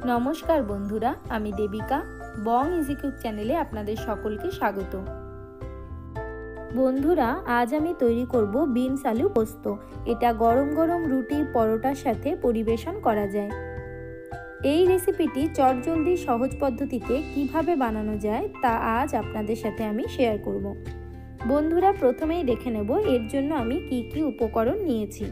नमस्कार बंधुरा, आमी देविका बंग इजी कुक चैनेले आपनादेर सकलके स्वागत। बंधुरा आज आमी तैरी करब बिन्स आलू पोस्तो। एटा गरम गरम रुटी परोटार साथे परिवेशन करा जाय। এই রেসিপিটি চটজলদি সহজ পদ্ধতিতে কিভাবে বানানো যায় তা আজ আপনাদের সাথে আমি শেয়ার করব। বন্ধুরা প্রথমেই দেখে নেব এর জন্য আমি কি কি উপকরণ নিয়েছি।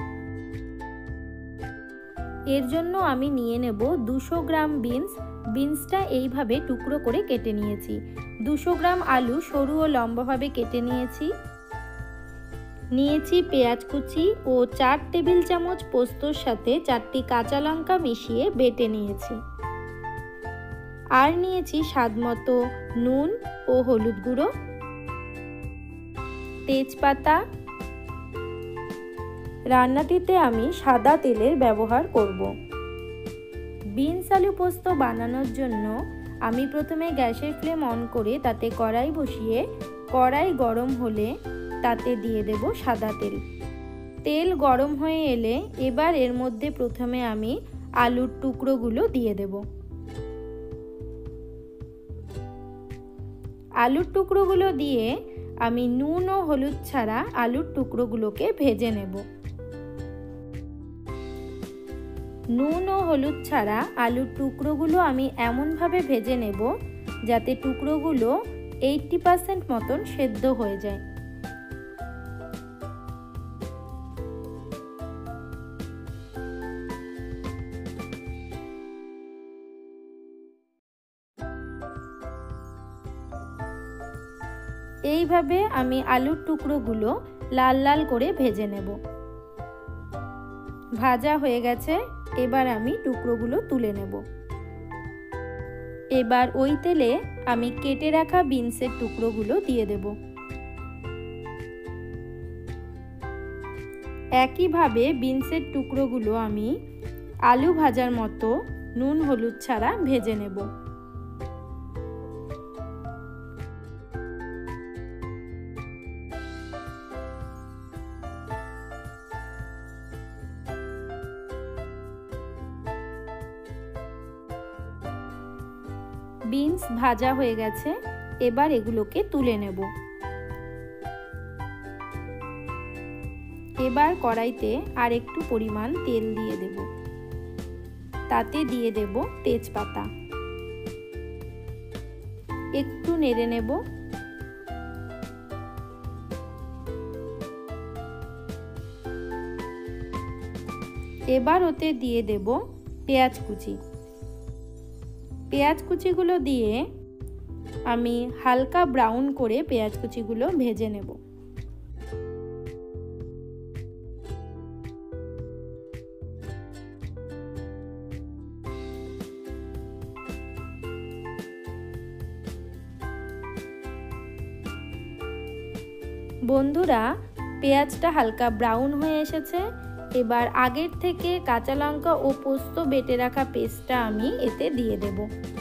এর জন্য আমি নিয়ে নেব 200 গ্রাম বিনসটা এইভাবে টুকরো করে কেটে নিয়েছি। 200 গ্রাম আলু সরু ও লম্বাভাবে কেটে নিয়েছি। নিয়েছি পেঁয়াজ কুচি ও 4 টেবিল চামচ পোস্তর সাথে 4টি কাঁচা লঙ্কা মিশিয়ে বেটে নিয়েছি। আর নিয়েছি স্বাদমতো নুন ও হলুদ গুঁড়ো, তেজপাতা। রান্নাটিতে আমি সাদা তেলের ব্যবহার করব। বিনস আলু পোস্ত বানানোর জন্য আমি প্রথমে গ্যাসের ফ্লেম অন করে তাতে কড়াই বসিয়ে কড়াই গরম হলে তাতে দিয়ে দেব সাদা তেল। তেল গরম হয়ে এলে এবার এর মধ্যে প্রথমে আমি আলুর টুকরোগুলো দিয়ে দেব। আলুর টুকরোগুলো দিয়ে আমি নুন ও হলুদ ছাড়া আলুর টুকরোগুলোকে ভেজে নেব। নুন ও হলুদ ছাড়া আলুর টুকরোগুলো আমি এমনভাবে ভেজে নেব যাতে টুকরোগুলো 80% মতন সেদ্ধ হয়ে যায়। এইভাবে আমি আলুর টুকরোগুলো লাল লাল করে ভেজে নেব। ভাজা হয়ে গেছে, এবার আমি টুকরোগুলো তুলে নেব। এবার ওই তেলে আমি কেটে রাখা বিনসের টুকরোগুলো দিয়ে দেব। একইভাবে বিনসের টুকরোগুলো আমি আলু ভাজার মতো নুন হলুদ ছাড়া ভেজে নেব। বিনস ভাজা হয়ে গেছে, এবার এগুলোকে তুলে নেব। এবার কড়াইতে আর একটু পরিমাণ তেল দিয়ে দেব। তাতে দিয়ে দেব তেজপাতা। একটু নেড়ে নেব। এবার ওতে দিয়ে দেব পেঁয়াজ কুচি। পেঁয়াজ কুচিগুলো দিয়ে আমি হালকা ব্রাউন করে পেঁয়াজ কুচিগুলো ভেজে নেব। বন্ধুরা পেঁয়াজটা হালকা ব্রাউন হয়ে এসেছে, এবার আগের থেকে কাঁচা লঙ্কা ও পোস্ত বেটে রাখা পেস্টটা আমি এতে দিয়ে দেব।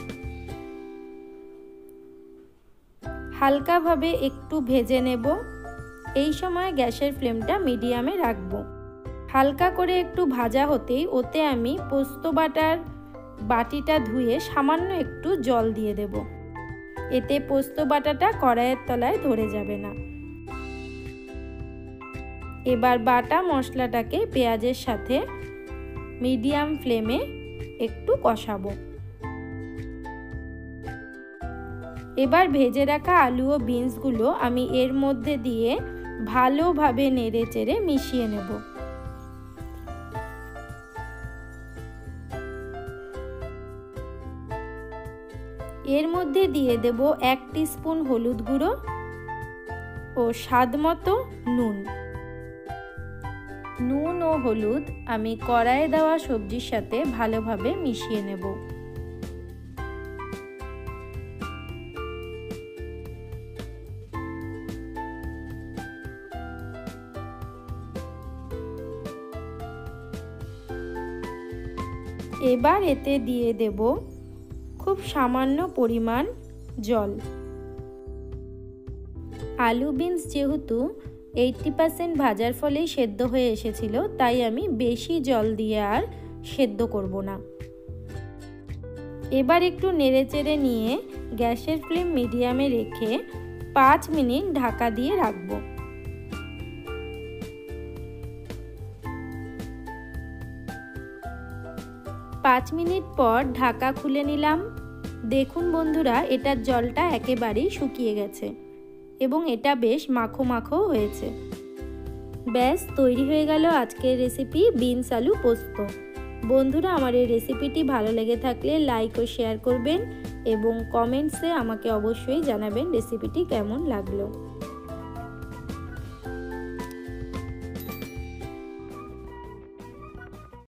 হালকাভাবে একটু ভেজে নেব। এই সময় গ্যাসের ফ্লেমটা মিডিয়ামে রাখব। হালকা করে একটু ভাজা হতেই ওতে আমি পোস্ত বাটার বাটিটা ধুয়ে সামান্য একটু জল দিয়ে দেব। এতে পোস্ত বাটাটা কড়াইয়ের তলায় ধরে যাবে না। এবার বাটা মশলাটাকে পেঁয়াজের সাথে মিডিয়াম ফ্লেমে একটু কষাবো। এবার ভেজে রাখা আলু ও বিনসগুলো আমি এর মধ্যে দিয়ে ভালোভাবে নেড়ে চেড়ে মিশিয়ে নেব। এর মধ্যে দিয়ে দেব 1 টিস্পুন হলুদ গুঁড়ো ও স্বাদমতো নুন। নুন ও হলুদ আমি কড়াইয়ে দেওয়া সবজির সাথে ভালোভাবে মিশিয়ে নেব। এবার এতে দিয়ে দেব খুব সামান্য পরিমাণ জল। আলু বিনস যেহেতু 80% ভাজার ফলেই সেদ্ধ হয়ে এসেছিল, তাই আমি বেশি জল দিয়ে আর সেদ্ধ করব না। এবার একটু নেড়েচেড়ে নিয়ে গ্যাসের ফ্লেম মিডিয়ামে রেখে 5 মিনিট ঢাকা দিয়ে রাখব। 5 মিনিট পর ঢাকা খুলে নিলাম। দেখুন বন্ধুরা, এটার জলটা একেবারেই শুকিয়ে গেছে এবং এটা বেশ মাখো মাখো হয়েছে। ব্যাস তৈরি হয়ে গেল আজকের রেসিপি বিনস আলু পোস্ত। বন্ধুরা, আমার এই রেসিপিটি ভালো লেগে থাকলে লাইক ও শেয়ার করবেন এবং কমেন্টসে আমাকে অবশ্যই জানাবেন রেসিপিটি কেমন লাগলো।